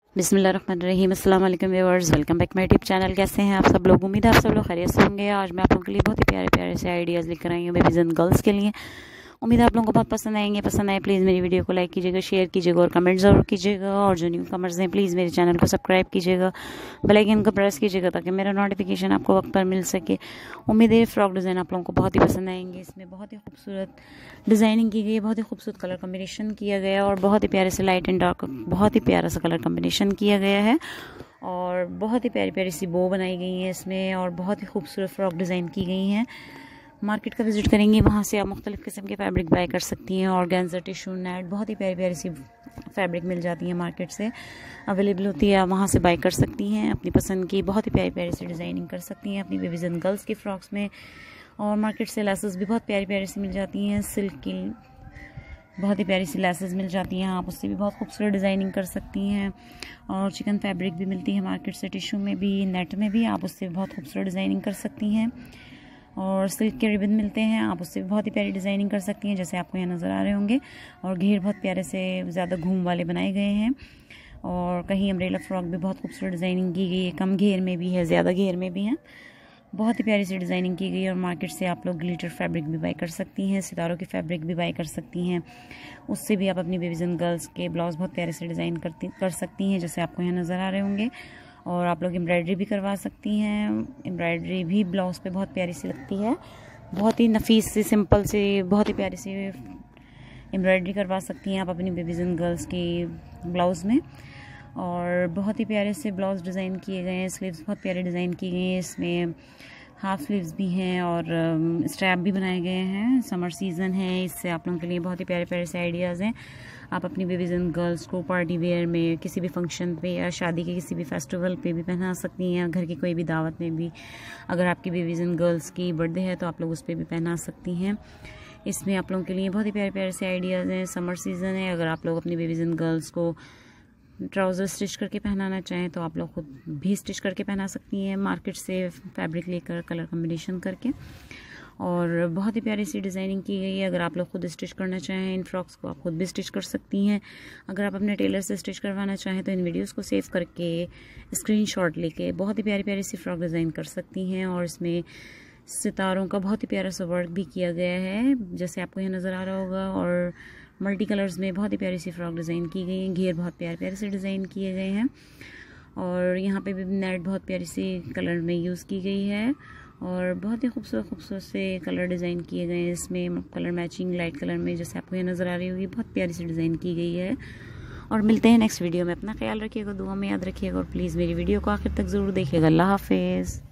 बिस्मिल्लाहिर्रहमानिर्रहीम। अस्सलाम वालेकुम viewers, welcome back my YouTube channel. कैसे हैं आप सब लोग? उम्मीद है आप सब लोग खैरियत से होंगे। आज मैं आप लोगों के लिए बहुत ही प्यारे प्यारे से आइडियाज़ लेकर आई हूँ बेबीज़ एंड गर्ल्स के लिए। उम्मीद है आप लोगों को बहुत पसंद आएंगे। पसंद आए प्लीज़ मेरी वीडियो को लाइक कीजिएगा, शेयर कीजिएगा और कमेंट ज़रूर कीजिएगा। और जो न्यू कमर्स हैं प्लीज़ मेरे चैनल को सब्सक्राइब कीजिएगा, बेल आइकन को प्रेस कीजिएगा ताकि मेरा नोटिफिकेशन आपको वक्त पर मिल सके। उम्मीद है फ्रॉक डिज़ाइन आप लोगों को बहुत ही पसंद आएंगे। इसमें बहुत ही खूबसूरत डिज़ाइनिंग की गई है, बहुत ही खूबसूरत कलर कम्बिनेशन किया गया है और बहुत ही प्यारे से लाइट एंड डार्क बहुत ही प्यारा सा कलर कम्बिनेशन किया गया है और बहुत ही प्यारी प्यारी सी बो बनाई गई है इसमें और बहुत ही खूबसूरत फ्रॉक डिज़ाइन की गई हैं। मार्केट का विजिट करेंगे, वहाँ से आप मुख्तलिफ़ किस्म के फैब्रिक बाय कर सकती हैं। ऑर्गेन्जा, टिश्यू, नेट, बहुत ही प्यारी प्यारी सी फैब्रिक मिल जाती है, मार्केट से अवेलेबल होती है। आप वहाँ से बाय कर सकती हैं अपनी पसंद की बहुत ही प्यारी प्यारी सी डिज़ाइनिंग कर सकती हैं अपनी बेबीज़ एंड गर्ल्स की फ्रॉक्स में। और मार्केट से लेसेस भी बहुत प्यारी प्यारी सी मिल जाती हैं, सिल्क की बहुत ही प्यारी सी लेसेस मिल जाती हैं, आप उससे भी बहुत खूबसूरत डिज़ाइनिंग कर सकती हैं। और चिकन फैब्रिक भी मिलती है मार्केट से, टिश्यू में भी, नेट में भी, आप उससे बहुत खूबसूरत डिज़ाइनिंग कर सकती हैं। और सिल्क के रिबन मिलते हैं, आप उससे भी बहुत ही प्यारी डिज़ाइनिंग कर सकती हैं, जैसे आपको यहाँ नज़र आ रहे होंगे। और घेर बहुत प्यारे से ज़्यादा घूम वाले बनाए गए हैं और कहीं अम्ब्रेला फ्रॉक भी बहुत खूबसूरत डिज़ाइनिंग की गई है, कम घेर में भी है, ज़्यादा घेर में भी है, बहुत ही प्यारी सी डिज़ाइनिंग की गई है। और मार्केट से आप लोग ग्लिटर फैब्रिक भी बाय कर सकती हैं, सितारों की फैब्रिक भी बाय कर सकती हैं, उससे भी आप अपनी बेबीज़ एंड गर्ल्स के ब्लाउज बहुत प्यारे से डिज़ाइन कर सकती हैं, जैसे आपको यहाँ नज़र आ रहे होंगे। और आप लोग एम्ब्रॉयडरी भी करवा सकती हैं, एम्ब्रॉयडरी भी ब्लाउज़ पे बहुत प्यारी सी लगती है, बहुत ही नफीस सी, सिंपल सी, बहुत ही प्यारी सी एम्ब्रॉयडरी करवा सकती हैं आप अपनी बेबीज़ एंड गर्ल्स की ब्लाउज़ में। और बहुत ही प्यारे से ब्लाउज डिज़ाइन किए गए हैं, स्लीव्स बहुत प्यारे डिज़ाइन की गई हैं, इसमें हाफ स्लीव्स भी हैं और स्ट्रैप भी बनाए गए हैं। समर सीज़न है, इससे आप लोगों के लिए बहुत ही प्यारे प्यारे से आइडियाज़ हैं। आप अपनी बेबीज़ एंड गर्ल्स को पार्टी वेयर में, किसी भी फंक्शन पे या शादी के किसी भी फेस्टिवल पे भी पहना सकती हैं, घर की कोई भी दावत में भी। अगर आपकी बेबीज़ एंड गर्ल्स की बर्थडे है तो आप लोग उस पर भी पहना सकती हैं। इसमें आप लोगों के लिए बहुत ही प्यारे प्यारे से आइडियाज़ हैं। समर सीज़न है, अगर आप लोग अपनी बेबीज़ एंड गर्ल्स को ट्राउज़र स्टिच करके पहनाना चाहें तो आप लोग खुद भी स्टिच करके पहना सकती हैं, मार्केट से फैब्रिक लेकर कलर कम्बिनेशन करके। और बहुत ही प्यारी सी डिज़ाइनिंग की गई है। अगर आप लोग खुद स्टिच करना चाहें इन फ्रॉक्स को, आप खुद भी स्टिच कर सकती हैं। अगर आप अपने टेलर से स्टिच करवाना चाहें तो इन वीडियोस को सेव करके स्क्रीनशॉट लेके बहुत ही प्यारी प्यारी सी फ्रॉक डिज़ाइन कर सकती हैं। और इसमें सितारों का बहुत ही प्यारा सा वर्क भी किया गया है, जैसे आपको यहाँ नज़र आ रहा होगा। और मल्टी कलर्स में बहुत ही प्यारी सी फ्रॉक डिज़ाइन की गई है, घेर बहुत प्यारे प्यारे से डिज़ाइन किए गए हैं। और यहाँ पे भी नेट बहुत प्यारी सी कलर में यूज़ की गई है और बहुत ही खूबसूरत से कलर डिज़ाइन किए गए हैं। इसमें कलर मैचिंग लाइट कलर में, जैसे आपको ये नज़र आ रही होगी, बहुत प्यारी सी डिज़ाइन की गई है। और मिलते हैं नेक्स्ट वीडियो में। अपना ख्याल रखिएगा, दुआ में याद रखिएगा और प्लीज़ मेरी वीडियो को आखिर तक ज़रूर देखिएगा। अल्लाह हाफिज़।